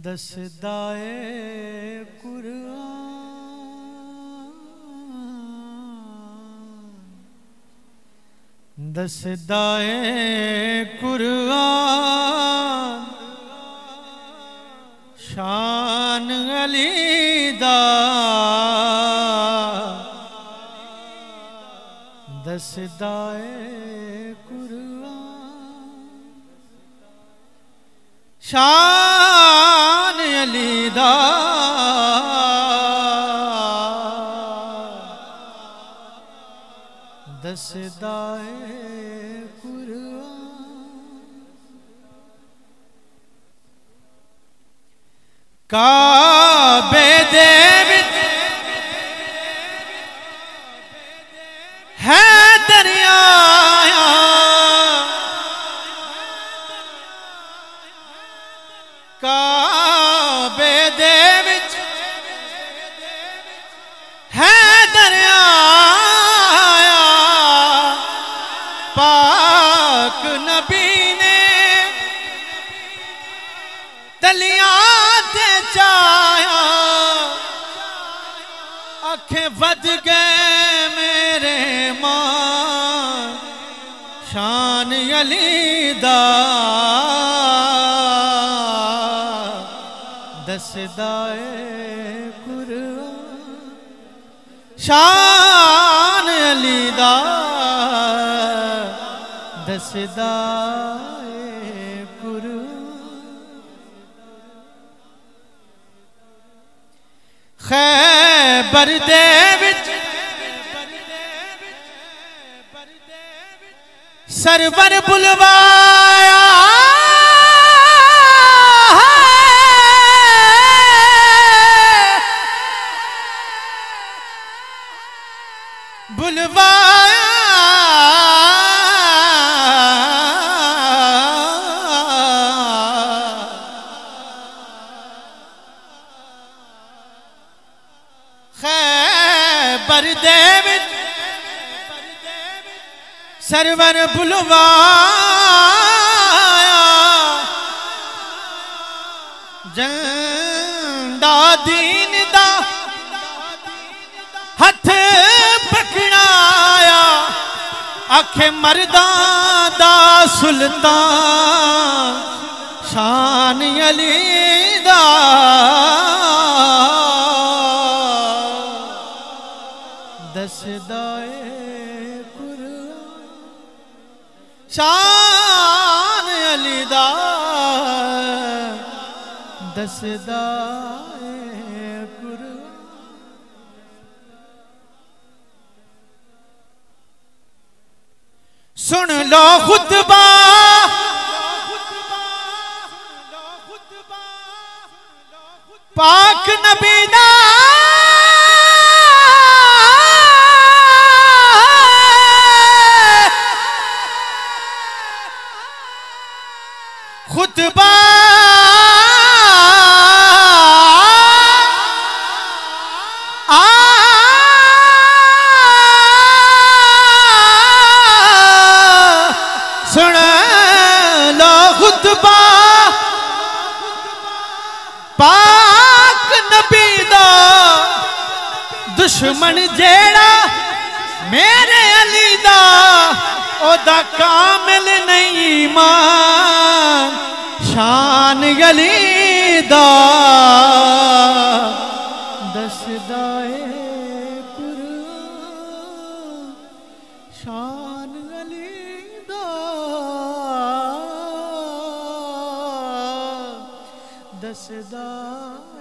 دسدائے قرآن دسدائے قرآن شان علی دا دسدائے قرآن شان علی دا دسدائے کعبے دے وچ ہے دریا کعبے دے وچ ہے دریا پاک نبی نے تلیاں چایا آنکھیں ود گئے میرے ماں شان علی دا دسدائے قرآن شان علی دا دسدائے قرآن خیبر دے وچ سرور بلوایا بلوایا خیبر دے وچ سرور بلوایا جھنڈا دین دا ہتھ پکڑایا آنکھیں مرداں دا سلطان شان علی دا دسدائے قرآن شان علی دا دسدائے قرآن سن لو خطبہ پاک نبی دا خطبہ سن لو خطبہ پاک نبی دا دشمن جیڑا میرے علی دا او دا کامل نہیں ایمان شان علی دا دسدائے قرآن شان علی دا دسدائے